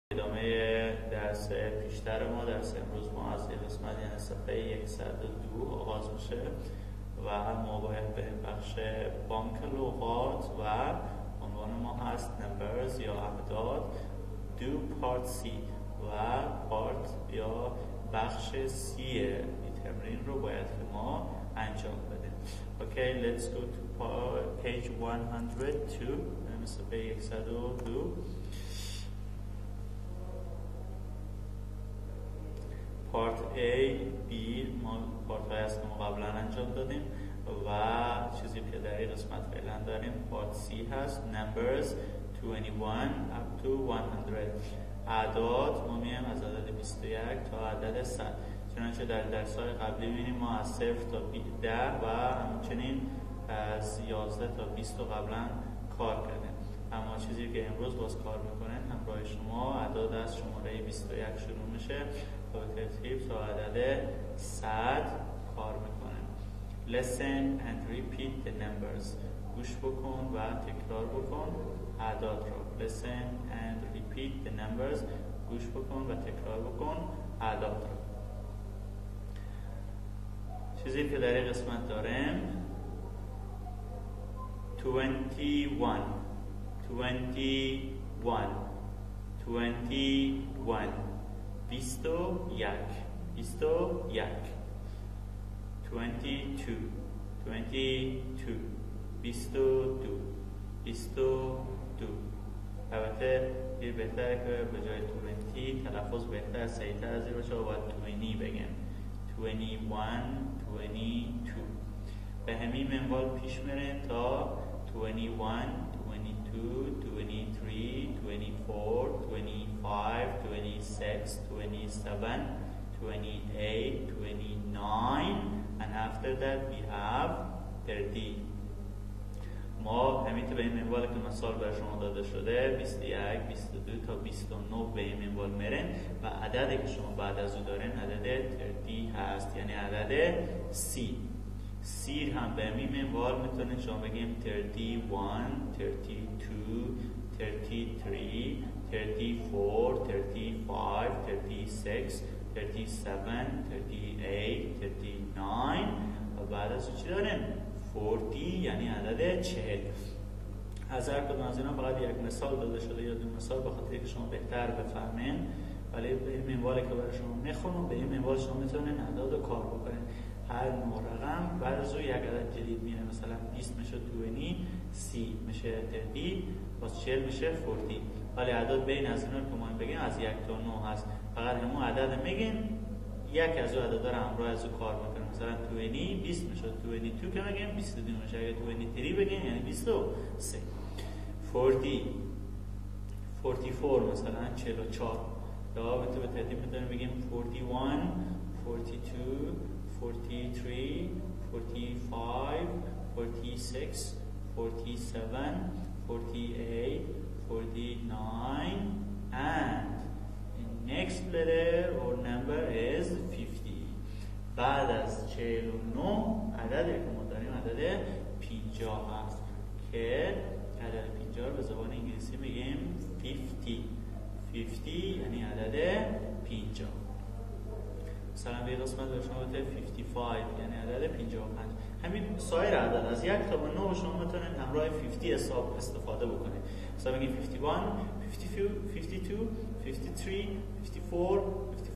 ادامه درس پیشتر ما درس امروز ما از قسمت یعنی صفحه 102 آغاز میشه و ما باید به بخش بانک لغات و عنوان ما هست نمبرز یا اعداد دو پارت سی و پارت یا بخش سی این تمرین رو باید که ما انجام بدیم. Okay, let's go to page 102 صفحه 102. پارت A، B ما پارت های هست که ما قبلا انجام دادیم و چیزی که در این قسمت فعلا داریم پارت C هست numbers 21 up to 100 اعداد ما میایم از عدد 21 تا عدد 100 چنانچه در درس های قبلی میبینیم ما از 0 تا 10 و همچنین از 11 تا 20 قبلا کار کردیم، اما چیزی که امروز باز کار میکنه همراه شما اعداد از شماره 21 شروع میشه تا به ترتیب تا عدد 100 کار میکنه. Listen and repeat the numbers. گوش بکن و تکرار بکن اعداد رو. Listen and repeat the numbers. گوش بکن و تکرار بکن اعداد رو. چیزی که در این قسمت داریم 21 21 21 21 22 22 22 البته این بهتره که به جای 20 تلفظ بهتر سریعتر از این باشه و باید 20 بگیم 21 22 به همین منوال پیش میریم تا 21 22 23 24 25 26 27 28 29 and after that we have 30. ما همین به این منوال که مثال بر شما داده شده 21 22 تا 29 به این منوال میرن و عددی که شما بعد از او دارین عدد 30 هست، یعنی عدد 30. سیر هم به همین منوال میتونید شما بگیم 31 32 33 34 35 36 37 38 39 و بعد از چی داریم 40 یعنی عدد 40. از هر کدوم از اینا فقط یک مثال داده شده یا دو مثال به خاطر که شما بهتر بفهمین، ولی به این منوالی که برای شما میخونم به این منوال شما میتونین اعداد رو کار بکنین. هر نوع رقم بعد از او یک عدد جدید میره، مثلا 20 میشه 20 30 میشه 30 باز 40 میشه 40. ولی اعداد بین از اینا که ما بگیم از 1 تا 9 هست، فقط همون عدد میگیم یک از او عددا رو همراه از او کار میکنیم. مثلا 20 میشه 22 که میگیم 22 میشه، اگه 23 بگیم یعنی 23. 44 مثلا 44 یا به ترتیب میتونیم بگیم 41 42 43 45 46 47 48 49 and the next letter or number is 50. بعد از 49 عددی که ما داریم عدد 50 هست که عدد 50 رو به زبان انگلیسی میگیم 50 یعنی عدد 50. مثلا به قسمت به شما بده 55 یعنی عدد 55. همین سایر اعداد از 1 تا به 9 شما میتونید همراه 50 استفاده بکنید. مثلا بگید 51 52 52 53 54